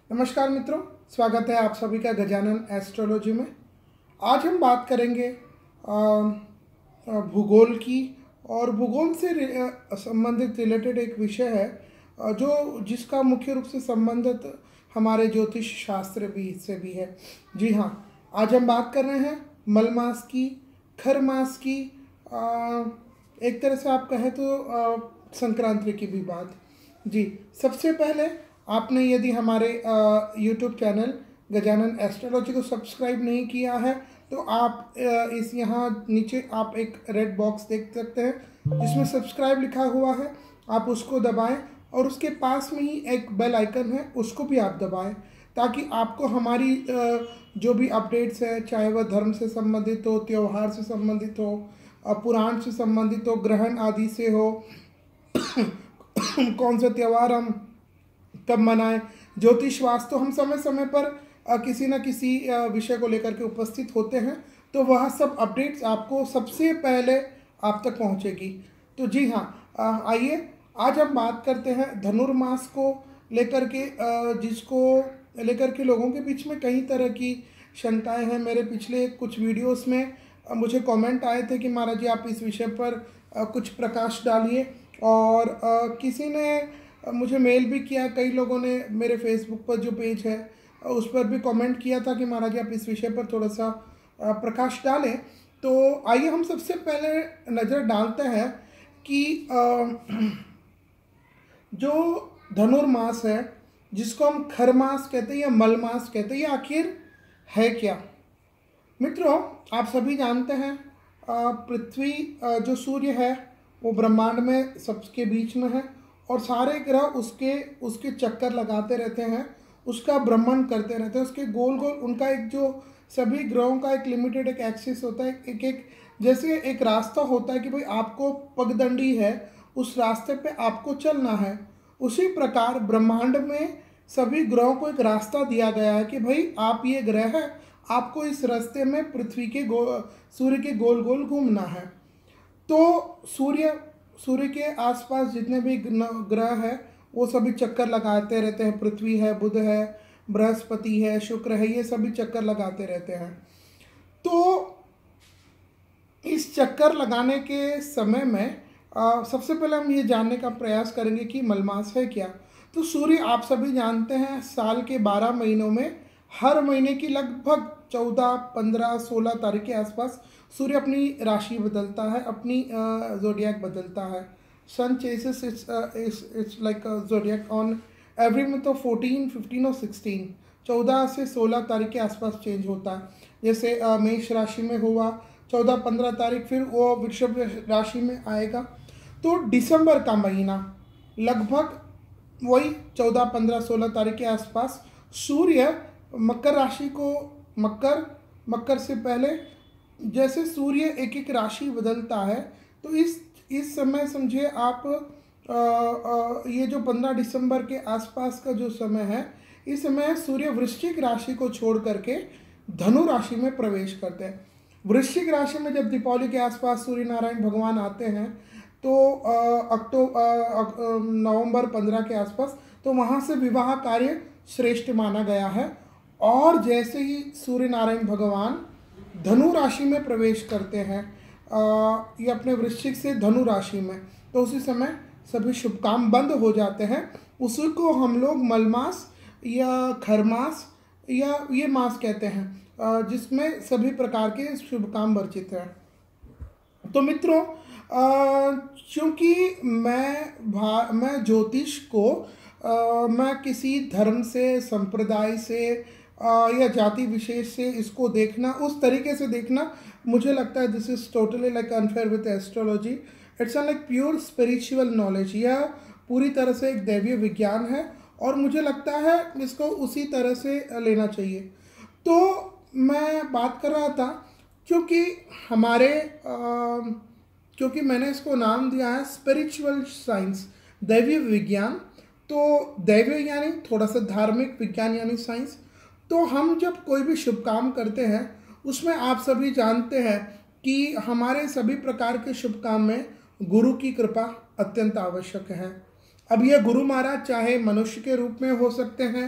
नमस्कार मित्रों, स्वागत है आप सभी का गजानन एस्ट्रोलॉजी में। आज हम बात करेंगे भूगोल की, और भूगोल से संबंधित रिलेटेड एक विषय है जो जिसका मुख्य रूप से संबंधित हमारे ज्योतिष शास्त्र भी से भी है। जी हाँ, आज हम बात कर रहे हैं मल मास की, खर मास की, एक तरह से आप कहें तो संक्रांति की भी बात। जी, सबसे पहले आपने यदि हमारे यूट्यूब चैनल गजानन एस्ट्रोलॉजी को सब्सक्राइब नहीं किया है तो आप इस यहाँ नीचे आप एक रेड बॉक्स देख सकते हैं जिसमें सब्सक्राइब लिखा हुआ है, आप उसको दबाएं और उसके पास में ही एक बेल आइकन है, उसको भी आप दबाएं ताकि आपको हमारी जो भी अपडेट्स है, चाहे वह धर्म से संबंधित हो, त्यौहार से संबंधित हो, पुराण से संबंधित हो, ग्रहण आदि से हो, कौन सा त्यौहार हम कब मनाएं, ज्योतिष वास्तु, हम समय समय पर किसी न किसी विषय को लेकर के उपस्थित होते हैं, तो वह सब अपडेट्स आपको सबसे पहले आप तक पहुंचेगी। तो जी हाँ, आइए आज हम बात करते हैं धनुर्मास को लेकर के, जिसको लेकर के लोगों के बीच में कई तरह की शंकाएं हैं। मेरे पिछले कुछ वीडियोस में मुझे कमेंट आए थे कि महाराज जी आप इस विषय पर कुछ प्रकाश डालिए, और किसी ने मुझे मेल भी किया, कई लोगों ने मेरे फेसबुक पर जो पेज है उस पर भी कमेंट किया था कि महाराज जी आप इस विषय पर थोड़ा सा प्रकाश डालें। तो आइए हम सबसे पहले नज़र डालते हैं कि जो धनुर्मास है, जिसको हम खर मास कहते हैं या मल मास कहते हैं, ये आखिर है क्या। मित्रों, आप सभी जानते हैं पृथ्वी जो सूर्य है वो ब्रह्मांड में सबके बीच में है, और सारे ग्रह उसके उसके चक्कर लगाते रहते हैं, उसका भ्रमण करते रहते हैं, उसके गोल गोल उनका एक जो सभी ग्रहों का एक लिमिटेड एक एक्सिस होता है, एक एक जैसे एक रास्ता होता है कि भाई आपको पगडंडी है, उस रास्ते पे आपको चलना है। उसी प्रकार ब्रह्मांड में सभी ग्रहों को एक रास्ता दिया गया है कि भाई आप ये ग्रह है, आपको इस रास्ते में पृथ्वी के सूर्य के गोल गोल घूमना है। तो सूर्य के आसपास जितने भी ग्रह हैं वो सभी चक्कर लगाते रहते हैं। पृथ्वी है, बुध है, बृहस्पति है, शुक्र है, ये सभी चक्कर लगाते रहते हैं। तो इस चक्कर लगाने के समय में सबसे पहले हम ये जानने का प्रयास करेंगे कि मलमास है क्या। तो सूर्य आप सभी जानते हैं साल के 12 महीनों में हर महीने की लगभग 14, 15, 16 तारीख के आसपास सूर्य अपनी राशि बदलता है, अपनी जोडियाक बदलता है। Sun chases it's like zodiac on every month of 14, 15 और 16, 14 से 16 तारीख के आसपास चेंज होता है। जैसे मेष राशि में हुआ 14, 15 तारीख, फिर वो वृषभ राशि में आएगा। तो दिसंबर का महीना लगभग वही 14, 15, 16 तारीख के आसपास सूर्य मकर राशि को, मकर से पहले जैसे सूर्य एक एक राशि बदलता है, तो इस समय समझिए आप ये जो 15 दिसंबर के आसपास का जो समय है, इस समय सूर्य वृश्चिक राशि को छोड़ करके धनु राशि में प्रवेश करते हैं। वृश्चिक राशि में जब दीपावली के आसपास सूर्य नारायण भगवान आते हैं तो नवंबर 15 के आसपास, तो वहाँ से विवाह कार्य श्रेष्ठ माना गया है। और जैसे ही सूर्य नारायण भगवान धनु राशि में प्रवेश करते हैं, ये अपने वृश्चिक से धनु राशि में, तो उसी समय सभी शुभ काम बंद हो जाते हैं। उसी को हम लोग मलमास या खरमास या ये मास कहते हैं, जिसमें सभी प्रकार के शुभ काम वर्जित हैं। तो मित्रों, क्योंकि मैं ज्योतिष को मैं किसी धर्म से, संप्रदाय से या जाति विशेष से इसको देखना, उस तरीके से देखना, मुझे लगता है this is totally like unfair with astrology. It's like pure spiritual knowledge, यह पूरी तरह से एक दैवीय विज्ञान है, और मुझे लगता है इसको उसी तरह से लेना चाहिए। तो मैं बात कर रहा था क्योंकि मैंने इसको नाम दिया है स्पिरिचुअल साइंस, दैवीय विज्ञान। तो दैवीय यानी थोड़ा सा धार्मिक, विज्ञान यानी साइंस। तो हम जब कोई भी शुभ काम करते हैं उसमें आप सभी जानते हैं कि हमारे सभी प्रकार के शुभ काम में गुरु की कृपा अत्यंत आवश्यक है। अब यह गुरु महाराज चाहे मनुष्य के रूप में हो सकते हैं,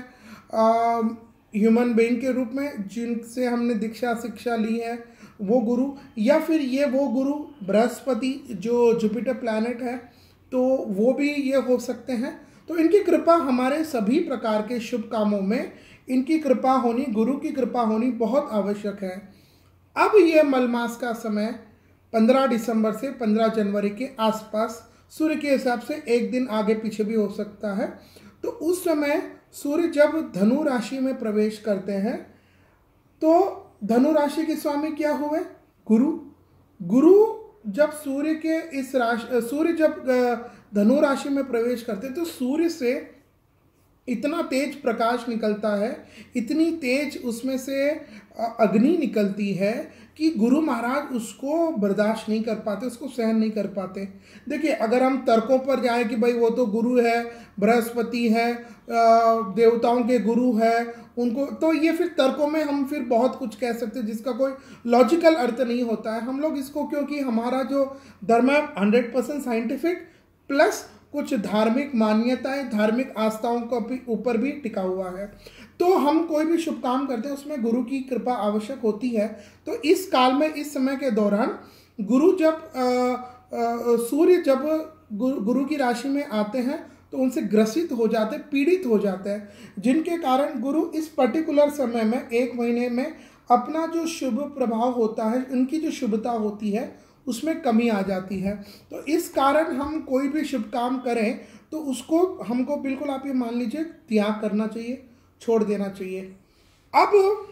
ह्यूमन बीइंग के रूप में जिनसे हमने दीक्षा शिक्षा ली है वो गुरु, या फिर ये वो गुरु बृहस्पति जो जुपिटर प्लैनेट है, तो वो भी ये हो सकते हैं। तो इनकी कृपा हमारे सभी प्रकार के शुभ कामों में इनकी कृपा होनी, गुरु की कृपा होनी बहुत आवश्यक है। अब ये मलमास का समय 15 दिसंबर से 15 जनवरी के आसपास, सूर्य के हिसाब से एक दिन आगे पीछे भी हो सकता है। तो उस समय सूर्य जब धनु राशि में प्रवेश करते हैं, तो धनु राशि के स्वामी क्या हुए? गुरु। गुरु जब सूर्य के इस राशि, सूर्य जब धनु राशि में प्रवेश करते हैं, तो सूर्य से इतना तेज प्रकाश निकलता है, इतनी तेज उसमें से अग्नि निकलती है कि गुरु महाराज उसको बर्दाश्त नहीं कर पाते, उसको सहन नहीं कर पाते। देखिए, अगर हम तर्कों पर जाएं कि भाई वो तो गुरु है, बृहस्पति है, देवताओं के गुरु है उनको, तो ये फिर तर्कों में हम फिर बहुत कुछ कह सकते हैं जिसका कोई लॉजिकल अर्थ नहीं होता है। हम लोग इसको, क्योंकि हमारा जो धर्म है 100% साइंटिफिक प्लस कुछ धार्मिक मान्यताएं, धार्मिक आस्थाओं के ऊपर भी टिका हुआ है, तो हम कोई भी शुभ काम करते हैं उसमें गुरु की कृपा आवश्यक होती है। तो इस काल में, इस समय के दौरान गुरु जब सूर्य जब गुरु की राशि में आते हैं तो उनसे ग्रसित हो जाते, पीड़ित हो जाते हैं, जिनके कारण गुरु इस पर्टिकुलर समय में, एक महीने में अपना जो शुभ प्रभाव होता है, उनकी जो शुभता होती है उसमें कमी आ जाती है। तो इस कारण हम कोई भी शुभ काम करें तो उसको हमको बिल्कुल, आप ये मान लीजिए, त्याग करना चाहिए, छोड़ देना चाहिए। अब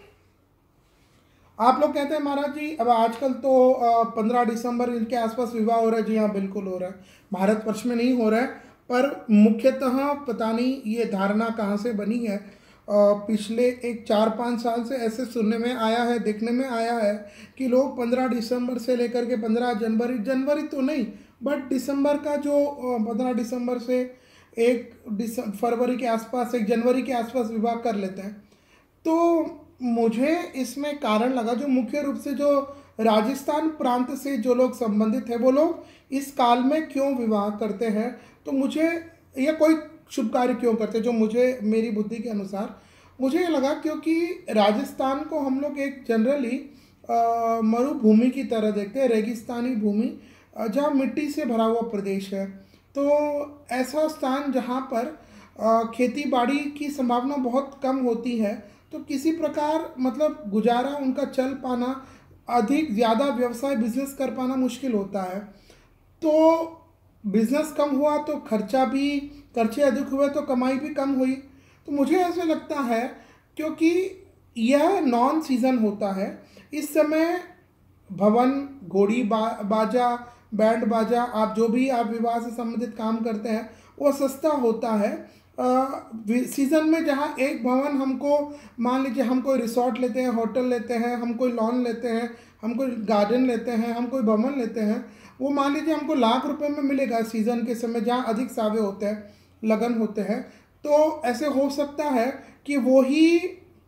आप लोग कहते हैं महाराज जी अब आजकल तो 15 दिसंबर इनके आसपास विवाह हो रहा है। जी हाँ, बिल्कुल हो रहा है। भारतवर्ष में नहीं हो रहा है, पर मुख्यतः पता नहीं ये धारणा कहाँ से बनी है। पिछले एक 4-5 साल से ऐसे सुनने में आया है, देखने में आया है कि लोग 15 दिसंबर से लेकर के 15 जनवरी तो नहीं, बट दिसंबर का जो 15 दिसंबर से 1 फरवरी के आसपास, 1 जनवरी के आसपास विवाह कर लेते हैं। तो मुझे इसमें कारण लगा, जो मुख्य रूप से जो राजस्थान प्रांत से जो लोग संबंधित है वो लोग इस काल में क्यों विवाह करते हैं, तो मुझे यह कोई शुभ कार्य क्यों करते, जो मुझे, मेरी बुद्धि के अनुसार मुझे ये लगा, क्योंकि राजस्थान को हम लोग एक जनरली मरुभूमि की तरह देखते हैं, रेगिस्तानी भूमि, जहाँ मिट्टी से भरा हुआ प्रदेश है। तो ऐसा स्थान जहाँ पर खेती बाड़ी की संभावना बहुत कम होती है, तो किसी प्रकार मतलब गुजारा उनका चल पाना, अधिक ज़्यादा व्यवसाय बिजनेस कर पाना मुश्किल होता है। तो बिजनेस कम हुआ तो खर्चे अधिक हुए तो कमाई भी कम हुई। तो मुझे ऐसा लगता है, क्योंकि यह नॉन सीजन होता है, इस समय भवन, घोड़ी बाजा, बैंड बाजा, आप जो भी आप विवाह से संबंधित काम करते हैं वो सस्ता होता है। सीज़न में जहाँ एक भवन हमको, मान लीजिए हम कोई रिसोर्ट लेते हैं, होटल लेते हैं, हम कोई लॉन लेते हैं, हम कोई गार्डन लेते हैं, हम कोई भवन लेते हैं, वो मान लीजिए हमको लाख रुपए में मिलेगा सीज़न के समय, जहाँ अधिक सावे होते हैं, लगन होते हैं। तो ऐसे हो सकता है कि वो ही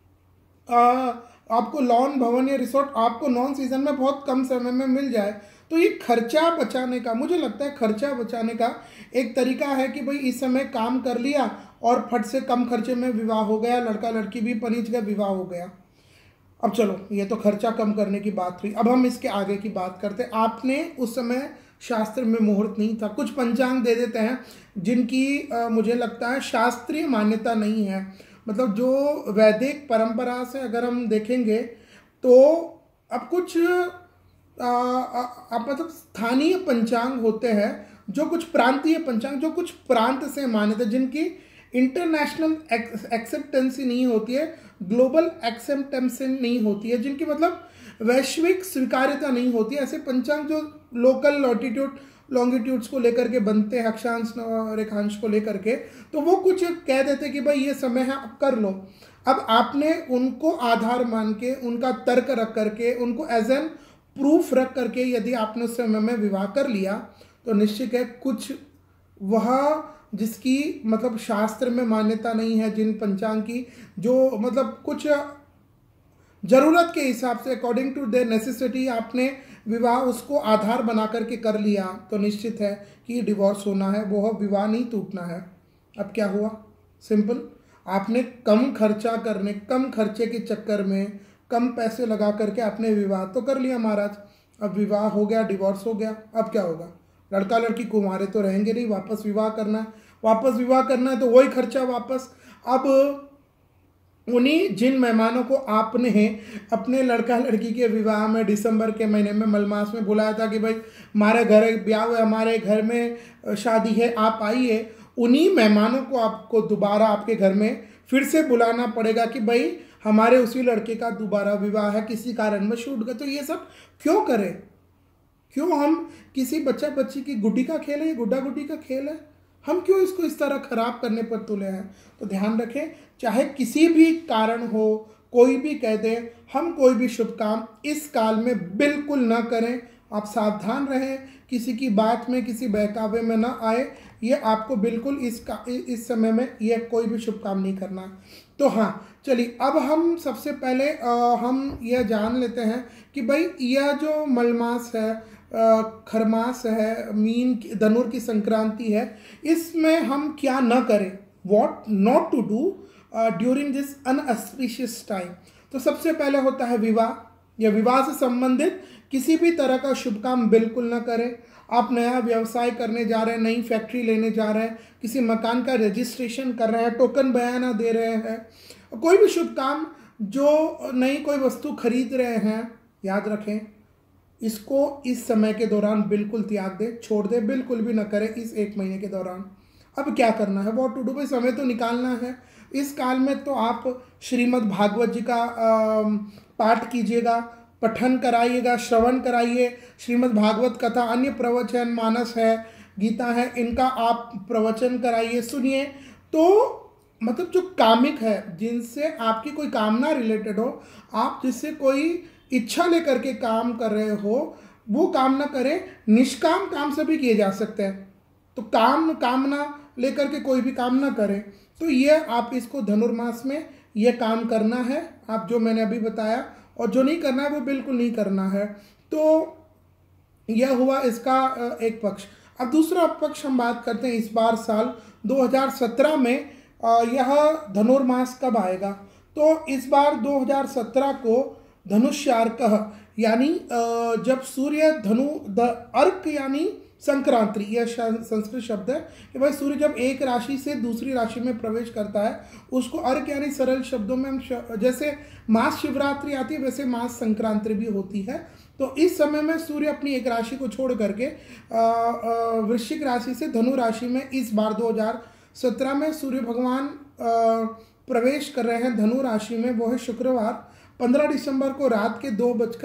आपको लॉन, भवन या रिसोर्ट आपको नॉन सीजन में बहुत कम समय में मिल जाए। तो ये खर्चा बचाने का, मुझे लगता है खर्चा बचाने का एक तरीका है कि भाई इस समय काम कर लिया और फट से कम खर्चे में विवाह हो गया, लड़का लड़की भी पनीच गए, विवाह हो गया। अब चलो, ये तो खर्चा कम करने की बात हुई, अब हम इसके आगे की बात करते हैं। आपने उस समय शास्त्र में मुहूर्त नहीं था, कुछ पंचांग दे देते हैं जिनकी मुझे लगता है शास्त्रीय मान्यता नहीं है। मतलब जो वैदिक परंपरा से अगर हम देखेंगे तो अब कुछ मतलब स्थानीय पंचांग होते हैं, जो कुछ प्रांतीय पंचांग, जो कुछ प्रांत से मान्यता, जिनकी इंटरनेशनल एक्सेप्टेंसी नहीं होती है, ग्लोबल एक्सेप्टेंसी नहीं होती है, जिनकी मतलब वैश्विक स्वीकार्यता नहीं होती है। ऐसे पंचांग जो लोकल लॉन्गिट्यूड्स को लेकर के बनते हैं, अक्षांश रेखांश को लेकर के, तो वो कुछ कह देते कि भाई ये समय है, अब कर लो। अब आपने उनको आधार मान के, उनका तर्क रख करके, उनको एज एन प्रूफ रख करके यदि आपने उस समय में विवाह कर लिया, तो निश्चित है कुछ वह जिसकी मतलब शास्त्र में मान्यता नहीं है, जिन पंचांग की जो मतलब कुछ ज़रूरत के हिसाब से, अकॉर्डिंग टू देयर नेसेसिटी, आपने विवाह उसको आधार बना करके कर लिया, तो निश्चित है कि डिवोर्स होना है, वो विवाह नहीं टूटना है। अब क्या हुआ? सिंपल, आपने कम खर्चे के चक्कर में कम पैसे लगा करके आपने विवाह तो कर लिया महाराज, अब विवाह हो गया, डिवोर्स हो गया, अब क्या होगा? लड़का लड़की कुंवारे तो रहेंगे नहीं, वापस विवाह करना है, तो वही खर्चा वापस। अब उन्हीं जिन मेहमानों को आपने अपने लड़का लड़की के विवाह में दिसंबर के महीने में मलमास में बुलाया था कि भाई हमारे घर ब्याह हुआ, हमारे घर में शादी है, आप आइए, उन्हीं मेहमानों को आपको दोबारा आपके घर में फिर से बुलाना पड़ेगा कि भाई हमारे उसी लड़के का दोबारा विवाह है, किसी कारण में छूट गया। तो ये सब क्यों करें? क्यों हम किसी बच्चा बच्ची की गुड्डी का खेल है, ये गुड्डा गुड्डी का खेल है, हम क्यों इसको इस तरह खराब करने पर तुले हैं? तो ध्यान रखें, चाहे किसी भी कारण हो, कोई भी कह दे, हम कोई भी शुभ काम इस काल में बिल्कुल ना करें। आप सावधान रहें, किसी की बात में, किसी बहकावे में ना आए। ये आपको बिल्कुल इस समय में ये कोई भी शुभ काम नहीं करना। तो हाँ, चलिए अब हम सबसे पहले हम यह जान लेते हैं कि भाई यह जो मलमास है, खरमास है, धनुर की संक्रांति है, इसमें हम क्या न करें, what not to do during this inauspicious time. तो सबसे पहले होता है विवाह, या विवाह से संबंधित किसी भी तरह का शुभ काम बिल्कुल न करें। आप नया व्यवसाय करने जा रहे हैं, नई फैक्ट्री लेने जा रहे हैं, किसी मकान का रजिस्ट्रेशन कर रहे हैं, टोकन बयाना दे रहे हैं, कोई भी शुभ काम, जो नई कोई वस्तु खरीद रहे हैं, याद रखें इसको इस समय के दौरान बिल्कुल त्याग दे, छोड़ दे, बिल्कुल भी न करें इस एक महीने के दौरान। अब क्या करना है, व्हाट टू डू, भाई समय तो निकालना है। इस काल में तो आप श्रीमद् भागवत जी का पाठ कीजिएगा, पठन कराइएगा, श्रवण कराइए। श्रीमद् भागवत कथा, अन्य प्रवचन, मानस है, गीता है, इनका आप प्रवचन कराइए, सुनिए। तो मतलब जो कामिक है, जिनसे आपकी कोई कामना रिलेटेड हो, आप जिससे कोई इच्छा लेकर के काम कर रहे हो, वो काम ना करें। निष्काम काम से भी किए जा सकते हैं, तो कामना लेकर के कोई भी काम ना करें। तो ये आप इसको धनुर्मास में ये काम करना है, आप जो मैंने अभी बताया, और जो नहीं करना है वो बिल्कुल नहीं करना है। तो यह हुआ इसका एक पक्ष। अब दूसरा पक्ष हम बात करते हैं, इस बार साल 2017 में यह धनुर्मास कब आएगा। तो इस बार 2017 को धनुष्यार्क, यानी जब सूर्य अर्क यानी संक्रांति, यह संस्कृत शब्द है कि भाई सूर्य जब एक राशि से दूसरी राशि में प्रवेश करता है, उसको अर्क यानी सरल शब्दों में हम जैसे मास शिवरात्रि आती है, वैसे मास संक्रांति भी होती है। तो इस समय में सूर्य अपनी एक राशि को छोड़ करके वृश्चिक राशि से धनु राशि में इस बार 2017 में सूर्य भगवान प्रवेश कर रहे हैं धनु राशि में। वो है शुक्रवार 15 दिसंबर को रात के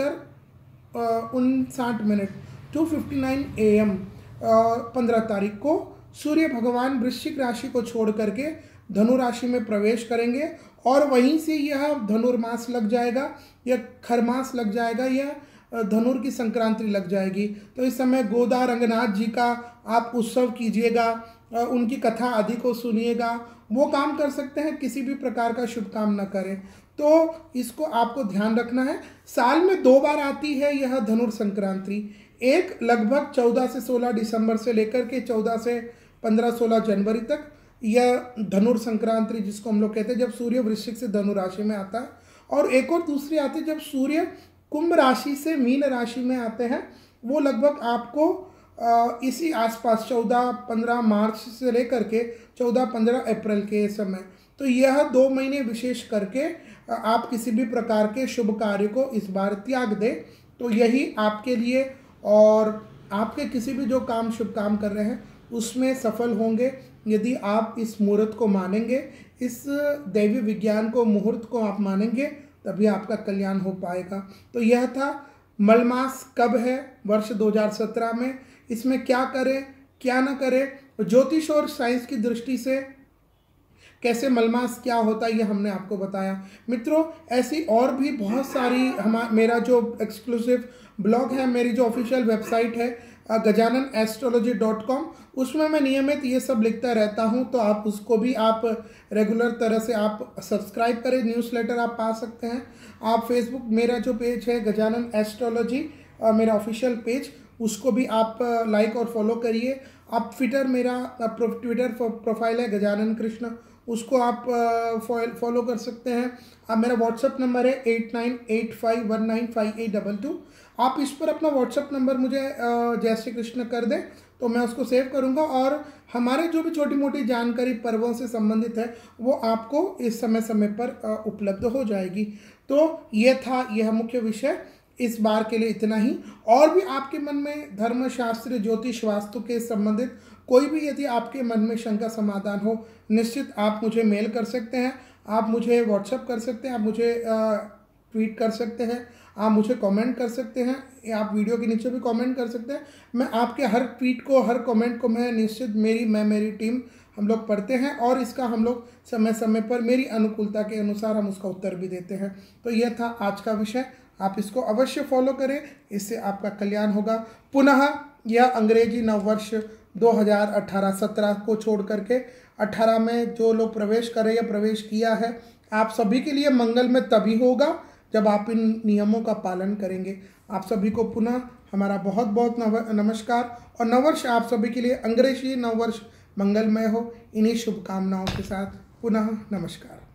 2:59 2:59 AM 15 तारीख को सूर्य भगवान वृश्चिक राशि को छोड़ करके धनु राशि में प्रवेश करेंगे, और वहीं से यह धनुर्मास लग जाएगा, यह खरमास लग जाएगा, यह धनुर की संक्रांति लग जाएगी। तो इस समय गोदा रंगनाथ जी का आप उत्सव कीजिएगा, उनकी कथा आदि को सुनिएगा, वो काम कर सकते हैं। किसी भी प्रकार का शुभ काम न करें। तो इसको आपको ध्यान रखना है। साल में 2 बार आती है यह धनुर संक्रांति, एक लगभग 14 से 16 दिसंबर से लेकर के 14 से 15-16 जनवरी तक यह धनुर संक्रांति, जिसको हम लोग कहते हैं जब सूर्य वृश्चिक से धनु राशि में आता है, और एक और दूसरी आती है जब सूर्य कुंभ राशि से मीन राशि में आते हैं। वो लगभग आपको इसी आसपास 14-15 मार्च से लेकर के 14-15 अप्रैल के समय। तो यह 2 महीने विशेष करके आप किसी भी प्रकार के शुभ कार्य को इस बार त्याग दें, तो यही आपके लिए और आपके किसी भी जो काम शुभ काम कर रहे हैं उसमें सफल होंगे, यदि आप इस मुहूर्त को मानेंगे, इस दैवी विज्ञान को, मुहूर्त को आप मानेंगे, तभी आपका कल्याण हो पाएगा। तो यह था मलमास कब है वर्ष 2017 में, इसमें क्या करें क्या ना करें, ज्योतिष और साइंस की दृष्टि से कैसे मलमास क्या होता है, ये हमने आपको बताया। मित्रों, ऐसी और भी बहुत सारी मेरा जो एक्सक्लूसिव ब्लॉग है, मेरी जो ऑफिशियल वेबसाइट है gajanan.astrology.com, उसमें मैं नियमित ये सब लिखता रहता हूँ। तो आप उसको भी आप रेगुलर तरह से आप सब्सक्राइब करें, न्यूज़लेटर आप पा सकते हैं। आप फेसबुक, मेरा जो पेज है गजानन एस्ट्रोलॉजी, मेरा ऑफिशियल पेज, उसको भी आप लाइक और फॉलो करिए। आप ट्विटर, मेरा ट्विटर प्रोफाइल है गजानन कृष्ण, उसको आप फॉलो कर सकते हैं। आप मेरा व्हाट्सअप नंबर है 8985195822। आप इस पर अपना व्हाट्सअप नंबर मुझे जय श्री कृष्ण कर दें तो मैं उसको सेव करूंगा, और हमारे जो भी छोटी मोटी जानकारी पर्वों से संबंधित है वो आपको इस समय समय पर उपलब्ध हो जाएगी। तो ये था यह मुख्य विषय, इस बार के लिए इतना ही। और भी आपके मन में धर्मशास्त्र, ज्योतिष, वास्तु के संबंधित कोई भी यदि आपके मन में शंका समाधान हो, निश्चित आप मुझे मेल कर सकते हैं, आप मुझे व्हाट्सएप कर सकते हैं, आप मुझे ट्वीट कर सकते हैं, आप मुझे कमेंट कर सकते हैं, आप वीडियो के नीचे भी कमेंट कर सकते हैं। मैं आपके हर ट्वीट को, हर कमेंट को मैं निश्चित मेरी टीम हम लोग पढ़ते हैं, और इसका हम लोग समय समय पर मेरी अनुकूलता के अनुसार हम उसका उत्तर भी देते हैं। तो यह था आज का विषय, आप इसको अवश्य फॉलो करें, इससे आपका कल्याण होगा। पुनः यह अंग्रेजी नववर्ष 2018-17 को छोड़ करके 18 में जो लोग प्रवेश कर रहे हैं, प्रवेश किया है, आप सभी के लिए मंगलमय तभी होगा जब आप इन नियमों का पालन करेंगे। आप सभी को पुनः हमारा बहुत बहुत नमस्कार, और नववर्ष आप सभी के लिए अंग्रेजी नववर्ष मंगलमय हो। इन्हीं शुभकामनाओं के साथ पुनः नमस्कार।